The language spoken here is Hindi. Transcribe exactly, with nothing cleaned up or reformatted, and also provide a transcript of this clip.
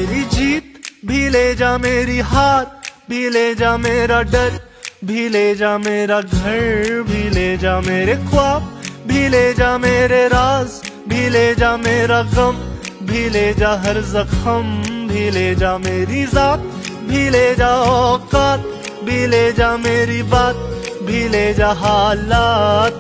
मेरी जीत भी ले जा, मेरी हार भी ले जा, मेरा डर भी ले जा, मेरा घर भी ले जा, मेरे ख्वाब भी ले जा, मेरे राज भी ले जा, मेरा गम भी ले जा, हर जख्म भी ले जा, मेरी जात भी ले जा, औकात भी ले जा, मेरी बात भी ले जा, हालात